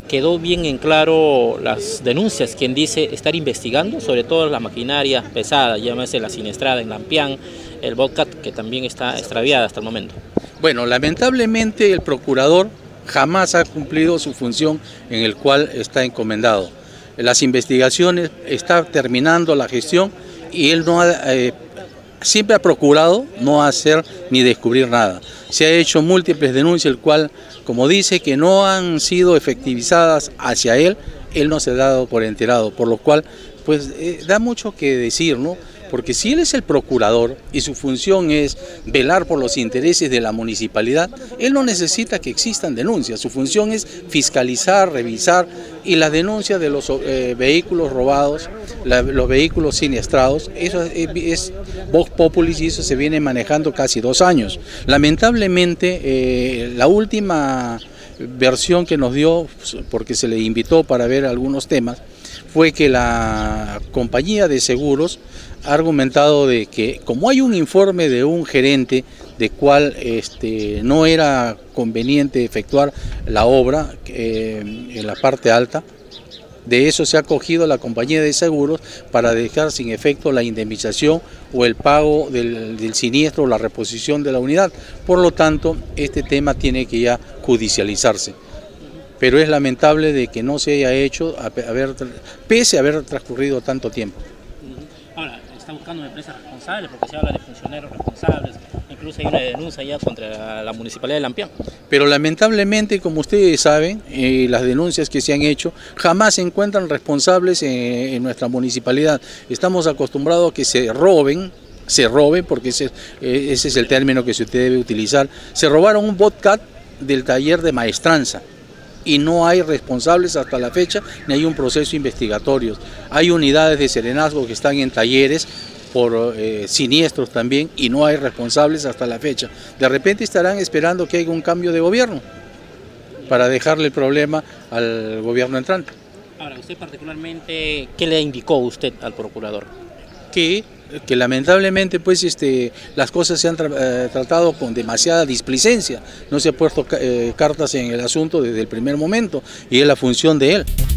quedó bien en claro las denuncias, quien dice estar investigando sobre todo la maquinaria pesada, llámese la siniestrada en Lampián, el Bobcat, que también está extraviada hasta el momento. Bueno, lamentablemente el procurador jamás ha cumplido su función en el cual está encomendado. Las investigaciones, está terminando la gestión y él no siempre ha procurado no hacer ni descubrir nada. Se ha hecho múltiples denuncias, el cual, como dice, que no han sido efectivizadas hacia él no se ha dado por enterado, por lo cual pues da mucho que decir, ¿no? Porque si él es el procurador y su función es velar por los intereses de la municipalidad, él no necesita que existan denuncias, su función es fiscalizar, revisar, y la denuncia de los vehículos robados, los vehículos siniestrados, eso es vox populi y eso se viene manejando casi 2 años. Lamentablemente, la última versión que nos dio, porque se le invitó para ver algunos temas, fue que la compañía de seguros ha argumentado de que como hay un informe de un gerente de cual no era conveniente efectuar la obra en la parte alta, de eso se ha acogido la compañía de seguros para dejar sin efecto la indemnización o el pago del siniestro o la reposición de la unidad. Por lo tanto, este tema tiene que ya judicializarse. Pero es lamentable de que no se haya hecho pese a haber transcurrido tanto tiempo. Ahora, está buscando una empresa responsable porque se habla de funcionarios responsables, incluso hay una denuncia ya contra la Municipalidad de Lampián. Pero lamentablemente, como ustedes saben, las denuncias que se han hecho jamás se encuentran responsables en nuestra municipalidad. Estamos acostumbrados a que se roben, porque ese es el término que se debe utilizar. Se robaron un Bobcat del taller de maestranza y no hay responsables hasta la fecha, ni hay un proceso investigatorio. Hay unidades de serenazgo que están en talleres por siniestros también y no hay responsables hasta la fecha. De repente estarán esperando que haya un cambio de gobierno para dejarle el problema al gobierno entrante. Ahora, usted particularmente, ¿qué le indicó usted al procurador? Que lamentablemente pues las cosas se han tratado con demasiada displicencia, no se ha puesto cartas en el asunto desde el primer momento y es la función de él.